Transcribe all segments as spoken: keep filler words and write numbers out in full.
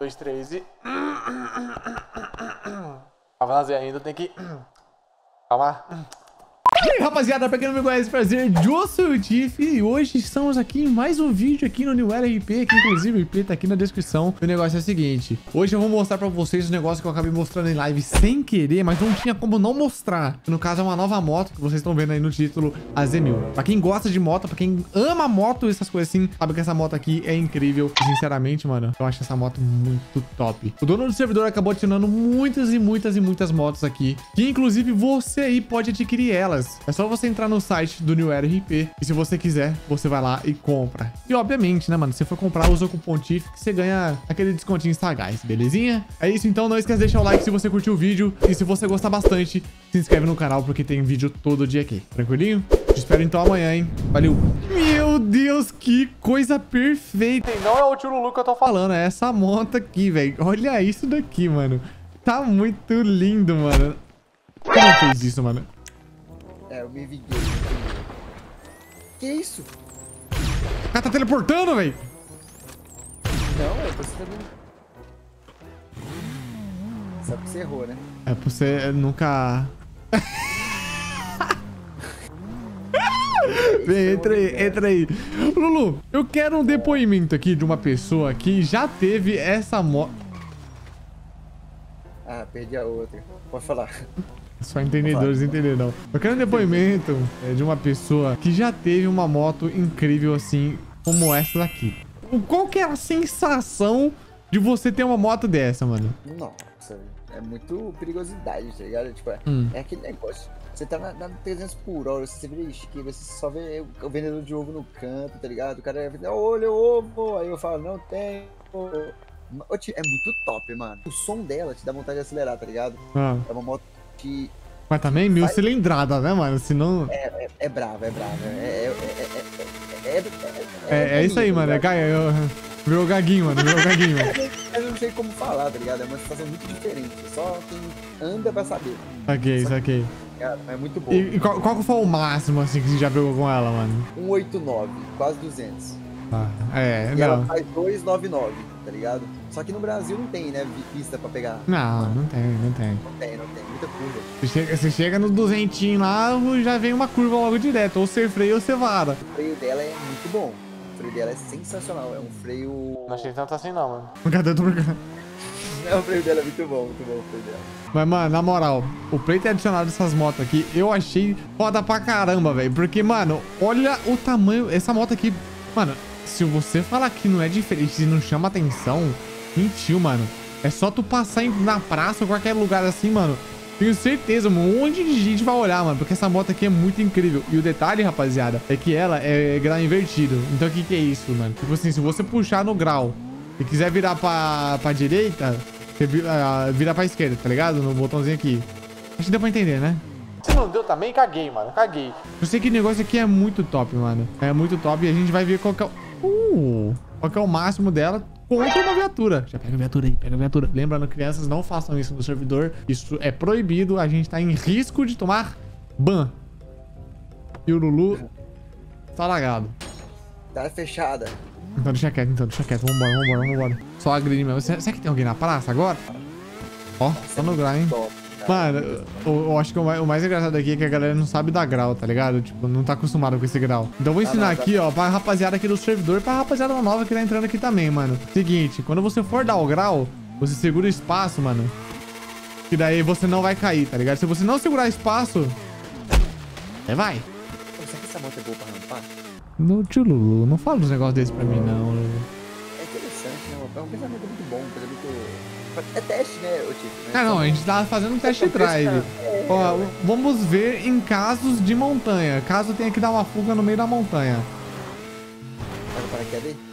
dois, três e... Pra fazer ainda tem que... Calma. E aí, rapaziada, pra quem não me conhece, prazer, eu sou o Tiff e hoje estamos aqui em mais um vídeo aqui no New Era R P, que inclusive o I P tá aqui na descrição. O negócio é o seguinte, hoje eu vou mostrar pra vocês o negócio que eu acabei mostrando em live sem querer, mas não tinha como não mostrar. No caso é uma nova moto que vocês estão vendo aí no título, a Z mil. Pra quem gosta de moto, pra quem ama moto, essas coisas assim, sabe que essa moto aqui é incrível. E, sinceramente, mano, eu acho essa moto muito top. O dono do servidor acabou adicionando muitas e muitas e muitas motos aqui, que inclusive você aí pode adquirir elas. É só você entrar no site do New Era R P e se você quiser, você vai lá e compra. E obviamente, né, mano, se você for comprar, usa o cupom Tiff que você ganha aquele descontinho sagaz, belezinha? É isso então, não esquece de deixar o like se você curtiu o vídeo e se você gostar bastante, se inscreve no canal porque tem vídeo todo dia aqui. Tranquilinho? Te espero então amanhã, hein? Valeu! Meu Deus, que coisa perfeita! E não é o tio Lulu que eu tô falando. Falando, é essa moto aqui, velho. Olha isso daqui, mano. Tá muito lindo, mano. Como fez isso, mano? É, eu me vinguei. Que isso? O cara tá teleportando, velho. Não, eu tô sendo... Só que você errou, né? É pra você nunca... Vem, entra aí, entra aí. Lulu, eu quero um depoimento aqui de uma pessoa que já teve essa moto. Ah, perdi a outra. Pode falar. Só entendedores entenderão. Eu quero um depoimento é, de uma pessoa que já teve uma moto incrível assim, como essa daqui. Qual que é a sensação de você ter uma moto dessa, mano? Nossa, é muito perigosidade, tá ligado? Tipo, é, Hum. é aquele negócio. Você tá na, na trezentos por hora, você vira esquerda, você só vê o vendedor de ovo no canto, tá ligado? O cara é, olha o ovo, aí eu falo, não tem. Ô, tio, é muito top, mano. O som dela te dá vontade de acelerar, tá ligado? Ah. É uma moto que... Mas também mil Vai- cilindrada, né, mano? Senão... É, é, é brava, é brava. É, é, é, é, é, é, É, é isso aí, bonita, mano. É tá ligado? gaia. Eu... Virou gaguinho, mano. Virou gaguinho, mano. Eu não sei como falar, tá ligado? É uma situação muito diferente. Só quem anda pra saber, Saquei, saquei. tá ligado? Mas é muito bom. E, e qual, qual que foi o máximo, assim, que você já pegou com ela, mano? cento e oitenta e nove, quase duzentos. Ah, é, E ela não. faz duzentos e noventa e nove, tá ligado? Só que no Brasil não tem, né? Pista pra pegar. Não, não tem, não tem. Não tem, não tem. Muita curva. Você chega, você chega no duzentinho lá, já vem uma curva logo direto. Ou você freia ou você vara. O freio dela é muito bom. O freio dela é sensacional. É um freio... Não achei tanto assim não, mano. Cadê? Eu tô brincando. É, o freio dela é muito bom, muito bom o freio dela. Mas, mano, na moral, o play ter adicionado essas motos aqui, eu achei foda pra caramba, velho. Porque, mano, olha o tamanho. Essa moto aqui, mano, se você falar que não é diferente e não chama atenção, mentiu, mano. É só tu passar em- na praça ou qualquer lugar assim, mano. Tenho certeza, um monte de gente vai olhar, mano. Porque essa moto aqui é muito incrível. E o detalhe, rapaziada, é que ela é grau invertido. Então o que que é isso, mano? Tipo assim, se você puxar no grau e quiser virar pra, pra direita, você vi- ah, vira pra esquerda, tá ligado? No botãozinho aqui. Acho que deu pra entender, né? Se não deu também, caguei, mano. Caguei. Eu sei que o negócio aqui é muito top, mano. É muito top e a gente vai ver qual que é o... Uh, qual que é o máximo dela contra uma viatura. Já pega a viatura aí, pega a viatura. Lembrando, crianças, não façam isso no servidor. Isso é proibido. A gente tá em risco de tomar ban. E o Lulu tá lagado. Tá fechada. Então deixa quieto, então. Deixa quieto. Vambora, vambora, vambora. Só a grid mesmo. Será será que tem alguém na praça agora? Ó, tá no grau, hein? Top. Mano, eu, eu acho que o mais, o mais engraçado aqui é que a galera não sabe dar grau, tá ligado? Tipo, não tá acostumado com esse grau. Então eu vou ensinar não, tá. aqui, ó, pra rapaziada aqui do servidor e pra rapaziada nova que tá entrando aqui também, mano. Seguinte, quando você for dar o grau, você segura o espaço, mano. Que daí você não vai cair, tá ligado? Se você não segurar espaço, é vai. Pô, será que essa moto é boa pra rampar? No tio Lulu, não fala uns negócios desses pra mim, não, Lulu. É interessante, né? É um pensamento muito bom, um pensamento... É teste, né, ô Tiff? Ah, não, a gente tá fazendo um test drive. Ó, vamos ver em casos de montanha. Caso tenha que dar uma fuga no meio da montanha. Olha o paraquedas aí.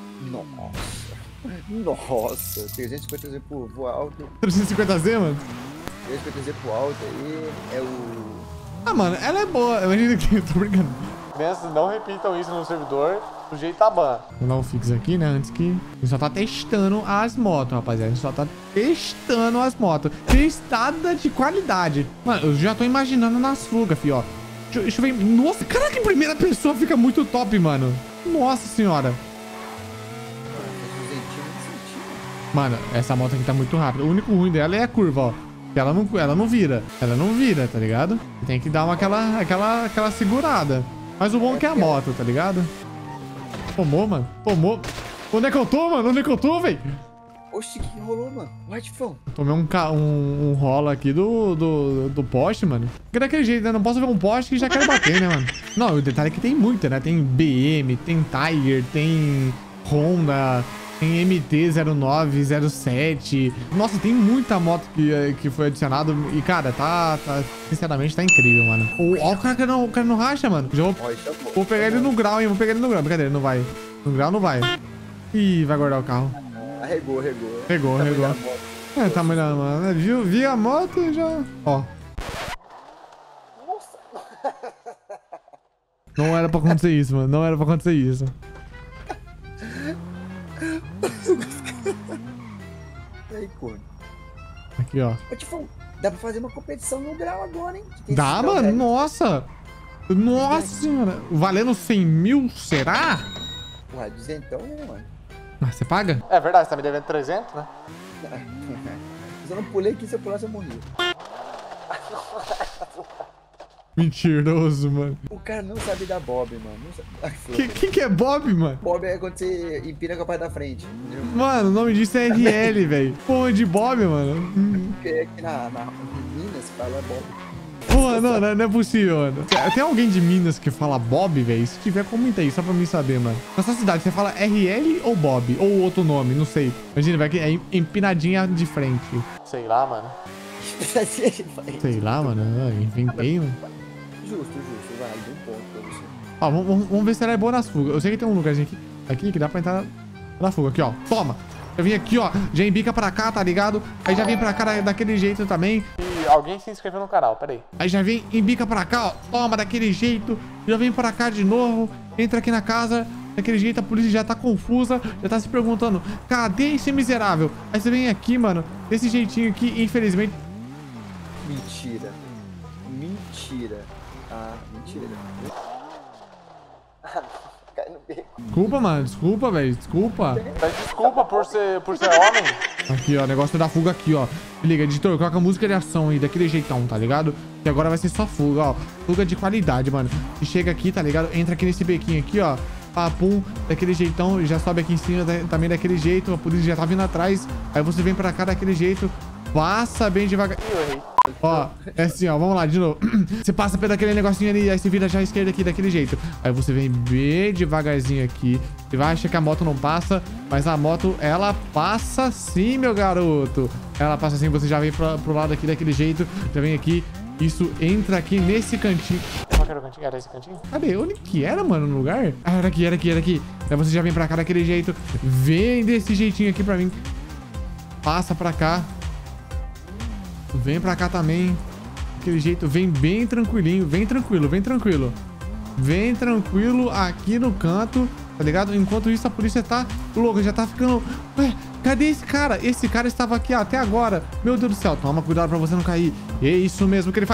Nossa. Nossa. trezentos e cinquenta Z por voo alto. trezentos e cinquenta Z, mano? trezentos e cinquenta Z por alto aí. É o... Ah, mano, ela é boa. Imagina que eu tô brincando. Crianças, não repitam isso no servidor. Sujeito a ban. Vou dar um fix aqui, né? Antes que... A gente só tá testando as motos, rapaziada. A gente só tá testando as motos. Testada de qualidade. Mano, eu já tô imaginando nas fugas, fi, ó. Deixa, deixa eu ver... Nossa, caraca, em primeira pessoa fica muito top, mano. Nossa senhora. Mano, essa moto aqui tá muito rápida. O único ruim dela é a curva, ó. Que ela não, ela não vira. Ela não vira, tá ligado? Tem que dar uma, aquela, aquela, aquela segurada. Mas o bom é que é a moto, tá ligado? Tomou, mano. Tomou. Onde é que eu tô, mano? Onde é que eu tô, velho? Oxi, o que rolou, mano? White phone. Tomei um, ca... um, um rola aqui do, do, do poste, mano. Porque daquele jeito, né? Não posso ver um poste que já quero bater, né, mano? Não, o detalhe é que tem muita, né? Tem B M, tem Tiger, tem Honda, tem M T zero nove, zero sete. Nossa, tem muita moto que, que foi adicionado. E, cara, tá, tá... Sinceramente, tá incrível, mano. Ó, o cara que não, o cara não racha, mano. Já vou, vou pegar ele no grau, hein? Vou pegar ele no grau. Brincadeira, não vai. No grau não vai. Ih, vai guardar o carro. Arregou, arregou. Pegou, arregou. É, tá melhor, mano. Viu? Vi a moto e já... Ó. Nossa. Não era pra acontecer isso, mano. Não era pra acontecer isso. E aí, corno? Aqui, ó. Ô, tipo, dá pra fazer uma competição no grau agora, hein? Tem Dá, esse grau, mano. velho. Nossa. Nossa senhora. Valendo cem mil, será? Porra, duzentão, né, mano? Ah, você paga? É verdade, você tá me devendo trezentos, né? Se eu não pulei aqui, se eu pulasse, eu morria. Mentiroso, mano. O cara não sabe dar bob, mano. Não sabe... Ai, Que, que que é Bob, mano? Bob é quando você empina com a parte da frente. Entendeu? Mano, o nome disso é R L, velho. Porra de Bob, mano. Hum. Porque aqui na, na em Minas fala Bob. Porra, não, não, não é possível, mano. Tem alguém de Minas que fala Bob, velho? Se tiver, comenta aí, só pra mim saber, mano. Na sua cidade, você fala R L ou Bob? Ou outro nome, não sei. Imagina, vai que é empinadinha de frente. Sei lá, mano. Sei lá, mano. Eu inventei, mano. Justo, justo. Vai, deu um ponto pra você. Ó, vamos, vamos- vamos ver se ela é boa nas fugas. Eu sei que tem um lugarzinho aqui, aqui que dá pra entrar na fuga. Aqui, ó. Toma. Eu vim aqui, ó. Já embica pra cá, tá ligado? Aí já vem pra cá da- daquele jeito também. E alguém se inscreveu no canal, peraí. Aí já vem, embica pra cá, ó. Toma, daquele jeito. Já vem pra cá de novo. Entra aqui na casa. Daquele jeito, a polícia já tá confusa. Já tá se perguntando, cadê esse miserável? Aí você vem aqui, mano. Desse jeitinho aqui, infelizmente. Mentira. Mentira. Ah, mentira. Cai no beco. Desculpa, mano. Desculpa, velho. Desculpa. Mas desculpa por ser, por ser homem. Aqui, ó, negócio da fuga aqui, ó. Se liga, editor, coloca a música de ação aí, daquele jeitão, tá ligado? Que agora vai ser só fuga, ó. Fuga de qualidade, mano. E chega aqui, tá ligado? Entra aqui nesse bequinho aqui, ó. Papum, daquele jeitão, já sobe aqui em cima da- também daquele jeito. A polícia já tá vindo atrás. Aí você vem pra cá daquele jeito. Passa bem devagar. Ih, eu errei. Ó, é assim, ó, vamos lá, de novo. Você passa pelo aquele negocinho ali, aí você vira já à esquerda aqui, daquele jeito. Aí você vem bem devagarzinho aqui. Você vai achar que a moto não passa, mas a moto, ela passa sim, meu garoto. Ela passa assim, você já vem pra, pro lado aqui, daquele jeito. Já vem aqui, isso entra aqui nesse cantinho. Qual que era o cantinho? Era esse cantinho? Cadê? Onde que era, mano, no lugar? Ah, era aqui, era aqui, era aqui. Aí você já vem pra cá daquele jeito. Vem desse jeitinho aqui pra mim. Passa pra cá. Vem pra cá também. Daquele jeito. Vem bem tranquilinho. Vem tranquilo, vem tranquilo. Vem tranquilo aqui no canto. Tá ligado? Enquanto isso, a polícia tá louca. Já tá ficando... Ué, cadê esse cara? Esse cara estava aqui até agora. Meu Deus do céu. Toma cuidado pra você não cair. É isso mesmo que ele faz.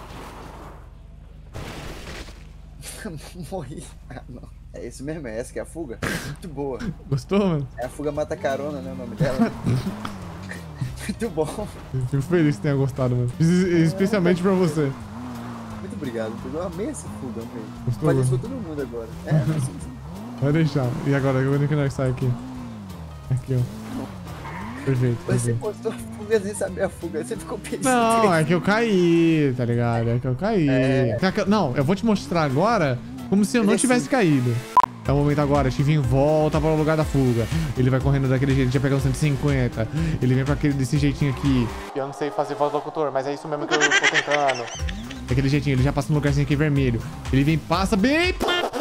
Morri. Ah, não. É isso mesmo, é essa que é a fuga? Muito boa. Gostou, mano? É a fuga mata carona, né? O nome dela. Muito bom. Eu fico feliz que tenha gostado, mano. Es- Especialmente pra você. Muito obrigado. Eu amei essa fuga, amei. Gostou, Faz isso mano? com todo mundo agora. É, mas sim, sim. Vai deixar. E agora? Quando que nós sai aqui? Aqui, ó. Perfeito, Você perfeito. postou a fuga sem saber a fuga. Você ficou pensando. Não, é que eu caí, tá ligado? É que eu caí. É. Quer que eu- Não, eu vou te mostrar agora como se eu não Ele é tivesse assim. caído. É o momento agora, Chivinho volta para o lugar da fuga. Ele vai correndo daquele jeito, já pegou cento e cinquenta. Ele vem pra aquele desse jeitinho aqui. Eu não sei fazer voz do locutor, mas é isso mesmo que eu tô tentando. Daquele jeitinho, ele já passa no lugarzinho aqui vermelho. Ele vem, passa bem.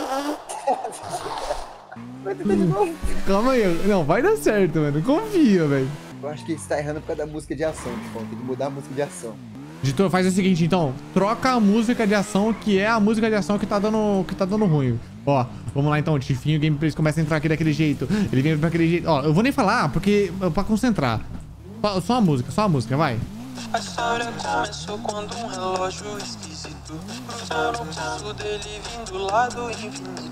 Vai tentar de novo. Calma aí. Não, vai dar certo, mano. Confia, velho. Eu acho que você tá errando por causa da música de ação, tipo, tem que mudar a música de ação. Editor, faz o seguinte, então. Troca a música de ação, que é a música de ação que tá dando, que tá dando ruim. Ó, vamos lá então. O Tifinho Gameplays começa a entrar aqui daquele jeito. Ele vem pra aquele jeito. Ó, eu vou nem falar, porque pra concentrar. Só, só a música, só a música, vai. A história começou quando um relógio esquisito cruzaram o pulso dele vindo lá do infinito.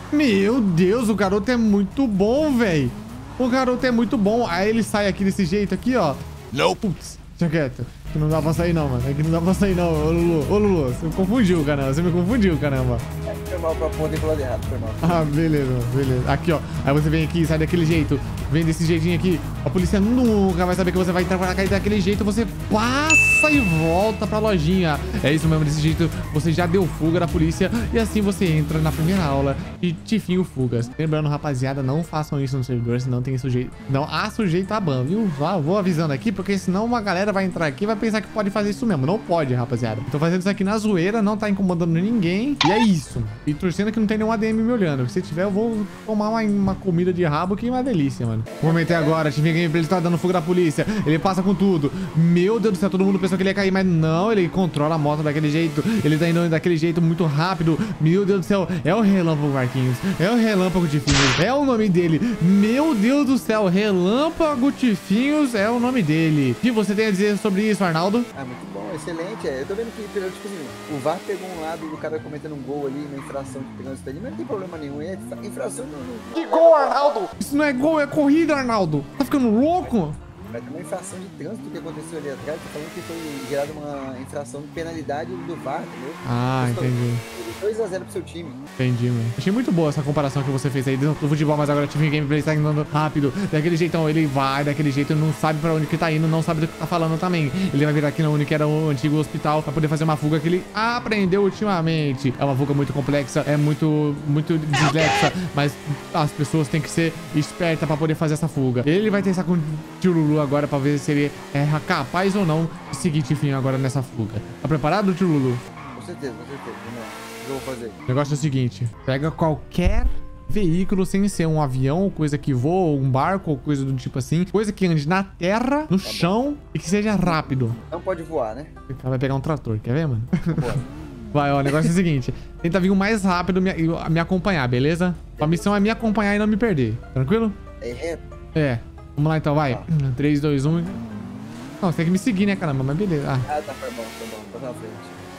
Meu Deus, o garoto é muito bom, velho. O garoto é muito bom. Aí ele sai aqui desse jeito aqui, ó. Não. Putz, deixa quieto. Que não dá pra sair não, mano. Aqui não dá pra sair não. Ô, Lulu. Ô, Lulu. Você me confundiu, caramba. Você me confundiu, caramba. Foi mal pra ponta e pro lado errado, foi mal. Ah, beleza, beleza. Aqui, ó. Aí você vem aqui, sai daquele jeito. Vem desse jeitinho aqui. A polícia nunca vai saber que você vai entrar pra cá e daquele jeito. Você passa e volta pra lojinha. É isso mesmo, desse jeito você já deu fuga da polícia. E assim você entra na primeira aula de Tifinho Fugas. Lembrando, rapaziada, não façam isso no servidor, senão tem sujeito. Não há sujeito a ban, viu? Ah, vou avisando aqui, porque senão uma galera vai entrar aqui e vai pensar que pode fazer isso mesmo. Não pode, rapaziada. Tô fazendo isso aqui na zoeira, não tá incomodando ninguém. E é isso. E torcendo que não tem nenhum A D M me olhando. Se tiver, eu vou tomar uma, uma comida de rabo, que é uma delícia, mano. Vou meter agora. Tifinho Gameplay, ele tá dando fuga da polícia. Ele passa com tudo. Meu Deus do céu, todo mundo pensou que ele ia cair, mas não. Ele controla a moto daquele jeito. Ele tá indo daquele jeito muito rápido. Meu Deus do céu. É o Relâmpago Marquinhos. É o Relâmpago Tifinhos. É o nome dele. Meu Deus do céu. Relâmpago Tifinhos é o nome dele. O que você tem a dizer sobre isso, Arnaldo? Ah, muito bom, excelente. É, eu tô vendo que, tipo assim, o V A R pegou um lado do cara cometendo um gol ali, uma infração de pegando isso ali, mas não tem problema nenhum. É infração não. Que gol, Arnaldo! Isso não é gol, é corrida, Arnaldo. Tá ficando louco? Vai ter uma infração de trânsito que aconteceu ali atrás. Tô falando que foi gerada uma infração de penalidade do V A R, entendeu? Ah, entendi. dois a zero pro seu time. Entendi, mano. Achei muito boa essa comparação que você fez aí do futebol, mas agora o Tifinho Gameplay tá indo rápido. Daquele jeitão, ele vai, daquele jeito, ele não sabe pra onde que tá indo, não sabe do que tá falando também. Ele vai virar aqui na onde que era o antigo hospital pra poder fazer uma fuga que ele aprendeu ultimamente. É uma fuga muito complexa, é muito, muito dislexa, mas as pessoas têm que ser espertas pra poder fazer essa fuga. Ele vai testar com o tio Lulu agora pra ver se ele é capaz ou não de seguir Tifinho agora nessa fuga. Tá preparado, tio Lulu? Com certeza, com certeza. Vamos lá. O que eu vou fazer? O negócio é o seguinte, pega qualquer veículo sem ser um avião, coisa que voa, um barco ou coisa do tipo assim, coisa que ande na terra, no Tá chão e que seja rápido. Não pode voar, né? O cara vai pegar um trator, quer ver, mano? Bora. Vai, ó, o negócio é o seguinte, tenta vir o mais rápido me, me acompanhar, beleza? A missão é me acompanhar e não me perder, tranquilo? É reto? É, vamos lá então, vai. Tá. três, dois, um. Não, você tem que me seguir, né, caramba, mas beleza. Ah, Ah, tá, foi bom, foi bom. Passa na frente.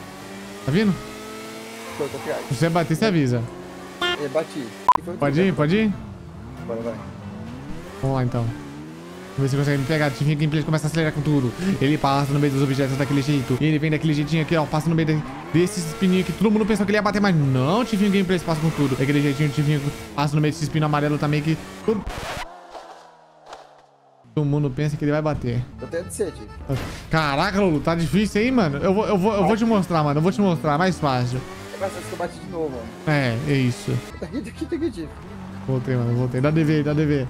tá vindo? Tô, tô criado. Se você bater, você avisa. É, bati. E foi Pode tudo, ir, pode ir? Bora, vai. Vamos lá então. Vamos ver se consegue me pegar. Tifinho Gameplay começa a acelerar com tudo. Ele passa no meio dos objetos daquele jeito. E ele vem daquele jeitinho aqui, ó. Passa no meio de, desses pininhos que todo mundo pensou que ele ia bater, mas não. Tifinho Gameplay passa com tudo. Daquele jeitinho, Tifinho passa no meio desse espinho amarelo também que todo... todo mundo pensa que ele vai bater. Tô até de sede. Caraca, Lulu, tá difícil aí, mano. Eu vou, eu vou, eu vou te mostrar, mano. Eu vou te mostrar. É mais fácil. É mais fácil que eu bati de novo, mano. É, é isso. Tá aqui, tá aqui, tá aqui, tio. Voltei, mano. Voltei. Dá D V, dá D V.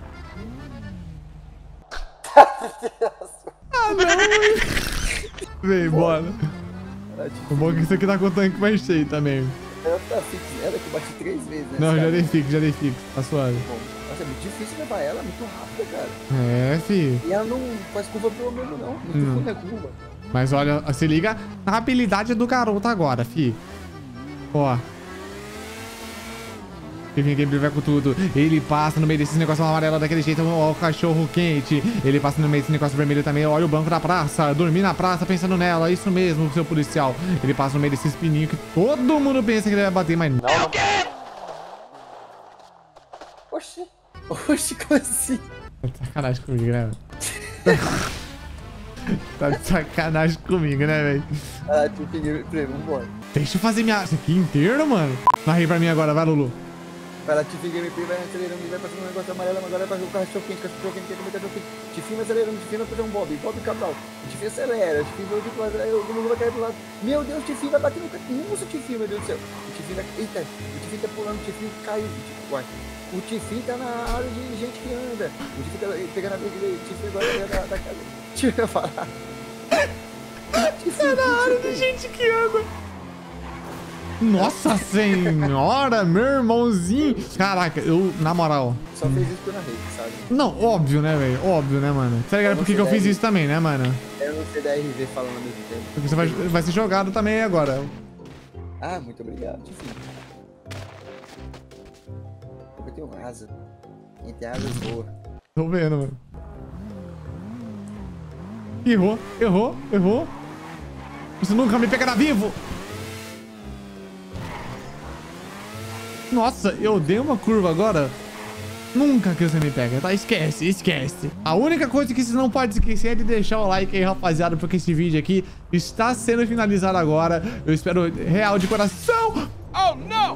Ah, não. Vem, bora. Ah, tio. O bom é que isso aqui tá com o tanque mais cheio também. Ela tá fix, ela que eu bati três vezes, né? Não, já cara? dei fix, já dei fix. Tá suave. Bom, nossa, é muito difícil levar ela, muito rápida, cara. É, fi. E ela não faz curva pelo menos, não. Não. Não é curva. Mas olha, se liga na habilidade do garoto agora, fi. Ó. Tifinho Gameplay vai com tudo. Ele passa no meio desses negócios amarelos daquele jeito. Ó, o cachorro quente. Ele passa no meio desse negócio vermelho também. Olha o banco da praça. Dormir na praça pensando nela. Isso mesmo, seu policial. Ele passa no meio desses pininhos que todo mundo pensa que ele vai bater, mas não. Não, não. Oxi. Oxi, como assim? Tá de sacanagem comigo, né, velho? Tá de sacanagem comigo, né, velho? Ah, tio, peguei, falei, vambora. Deixa eu fazer minha... Isso aqui inteiro, mano. Narra aí pra mim agora, vai, Lulu. Vai lá, Tifinho Gameplay, vai acelerando, vai passando um negócio amarelo, agora vai fazer o cachorro quente, cachorro quente, quer comer cachorro quente. Tifinho vai acelerando, Tifinho vai fazer um bob, bob cabral. Tifinho acelera, Tifinho vai outro lado, aí o Lulu vai cair pro lado. Meu Deus, Tifinho vai bater no canto. Nossa, Tifinho, meu Deus do céu. O Tifinho vai... Eita, o Tifinho tá pulando, o Tifinho caiu. Uai. O Tifinho tá na área de gente que anda. O Tifinho tá pegando a briga dele, o Tifinho agora é da, da casa. Tifinho vai falar. Tá na área de gente que anda. Nossa senhora, meu irmãozinho. Caraca, eu, na moral. Só fez isso por na rede, sabe? Não, óbvio, né, velho? Óbvio, né, mano? Tá ligado por que que eu fiz isso também, né, mano? Eu não sei da R V falando ao mesmo tempo. Porque você vai, vai ser jogado também agora. Ah, muito obrigado, Tifinho. Eu tenho uma asa. Entre asas boa. Tô vendo, mano. Errou, errou, errou. Você nunca me pegará vivo. Nossa, eu dei uma curva agora. Nunca que você me pega, tá? Esquece, esquece. A única coisa que você não pode esquecer é de deixar o like aí, rapaziada, porque esse vídeo aqui está sendo finalizado agora. Eu espero real de coração. Oh, não!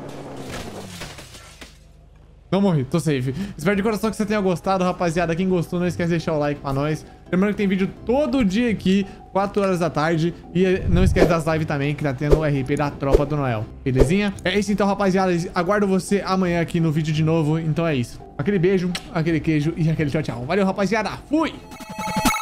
Não morri, tô safe. Espero de coração que você tenha gostado, rapaziada. Quem gostou, não esquece de deixar o like pra nós. Lembrando que tem vídeo todo dia aqui, quatro horas da tarde. E não esquece das lives também, que tá tendo o R P da Tropa do Noel. Belezinha? É isso então, rapaziada. Aguardo você amanhã aqui no vídeo de novo. Então é isso. Aquele beijo, aquele queijo e aquele tchau, tchau. Valeu, rapaziada. Fui!